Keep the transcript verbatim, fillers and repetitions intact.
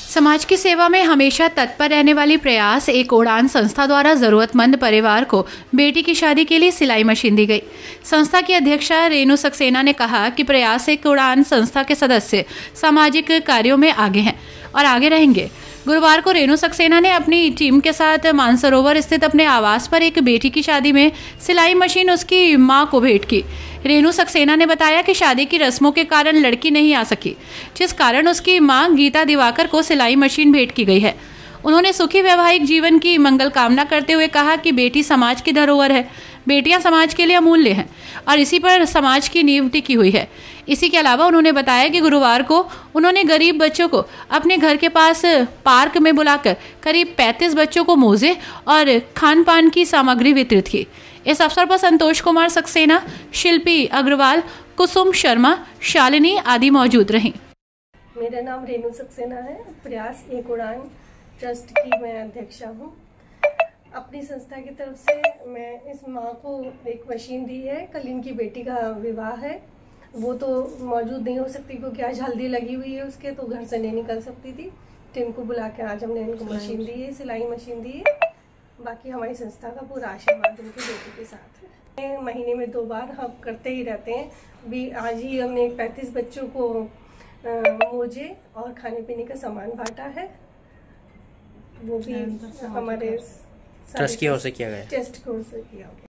समाज की सेवा में हमेशा तत्पर रहने वाली प्रयास एक उड़ान संस्था द्वारा जरूरतमंद परिवार को बेटी की शादी के लिए सिलाई मशीन दी गई। संस्था की अध्यक्षा रेणु सक्सेना ने कहा कि प्रयास एक उड़ान संस्था के सदस्य सामाजिक कार्यों में आगे हैं और आगे रहेंगे। गुरुवार को रेणु सक्सेना ने अपनी टीम के साथ मानसरोवर स्थित अपने आवास पर एक बेटी की शादी में सिलाई मशीन उसकी मां को भेंट की। रेणु सक्सेना ने बताया कि शादी की रस्मों के कारण लड़की नहीं आ सकी, जिस कारण उसकी मां गीता दिवाकर को सिलाई मशीन भेंट की गई है। उन्होंने सुखी वैवाहिक जीवन की मंगल कामना करते हुए कहा कि बेटी समाज की धरोहर है, बेटियां समाज के लिए अमूल्य हैं और इसी पर समाज की नींव टिकी हुई है। इसी के अलावा उन्होंने बताया कि गुरुवार को उन्होंने गरीब बच्चों को अपने घर के पास पार्क में बुलाकर करीब पैंतीस बच्चों को मोजे और खान पान की सामग्री वितरित की। इस अवसर पर संतोष कुमार सक्सेना, शिल्पी अग्रवाल, कुसुम शर्मा, शालिनी आदि मौजूद रहीं। मेरा नाम रेणु सक्सेना है। प्रयास एक उड़ान ट्रस्ट की मैं अध्यक्षा हूँ। अपनी संस्था की तरफ से मैं इस माँ को एक मशीन दी है। कल इनकी बेटी का विवाह है, वो तो मौजूद नहीं हो सकती क्योंकि आज हल्दी लगी हुई है उसके, तो घर से नहीं निकल सकती थी। तो इनको बुला के आज हमने इनको मशीन दी है, सिलाई मशीन दी है। बाकी हमारी संस्था का पूरा आशीर्वाद उनकी बेटी के साथ है। महीने में दो बार हम करते ही रहते हैं। भी आज ही हमने पैंतीस बच्चों को मोजे और खाने पीने का सामान बांटा है। वो भी हमारे ट्रस्ट की ओर से किया गया ट्रस्ट की ओर से किया गया।